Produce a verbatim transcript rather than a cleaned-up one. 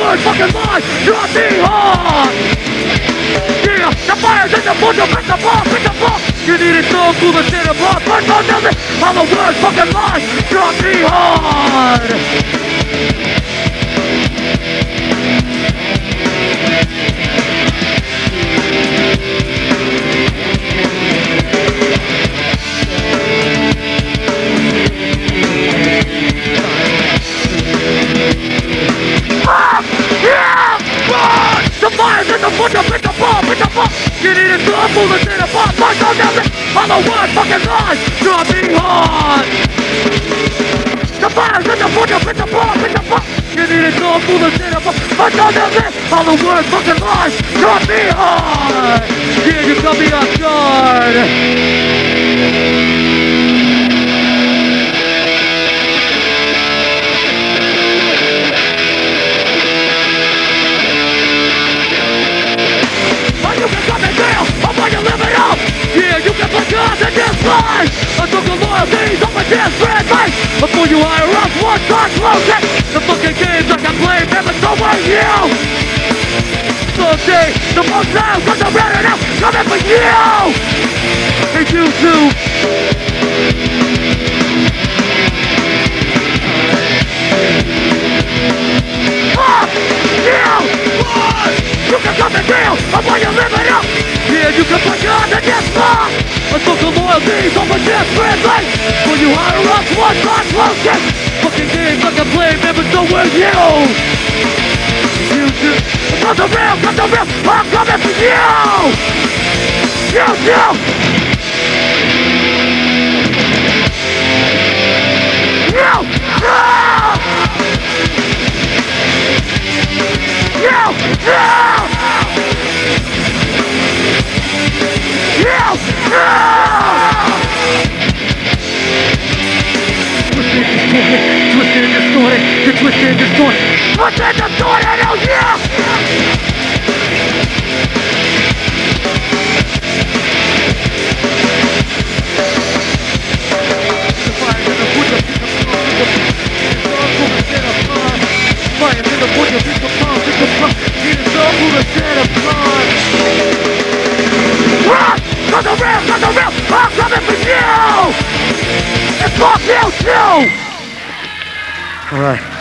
word fucking lie, drop me hard. Yeah, the fire's in the bush, pick the ball, pick the ball. You need it so cool to sit above, but don't tell me all the words fucking lie, drop me hard. The fire's in the bush, pick the ball, pick the ball. You need it so cool to sit above, but don't tell me all the words fucking lie, drop me hard. The fire's in the bush, pick the ball, pick the ball. You need it so cool to sit above, but don't tell me all the words fucking lie, drop me hard. Yeah, you got me off guard. Yeah, you can put God in this life. I took the loyalties of my dear friend, right? Before you hire us, one time closer. The fucking games I can play, never so well you. Someday, the most now, cause I'm ready now, coming for you. Hey, you too. Fuck you! What? You can come and deal, I want you living up. Yeah, you can put God in this life. I took the loyalties of my dear friend, right? When you hire us, one time closer. Fucking games I can play, never so well you. You too. Come the real, come the real, I'm coming for you. You too. You. You. You. You. Yeah! Twisted and distorted, you're twisted and distorted. Twisted and distorted, oh yeah! The fire's in the bush, fire's in the bush, pick the bomb, pick the bomb. Need a soul who to set apart. Run! Got the real, got the real, I'm coming for you! And fuck you too! Alright.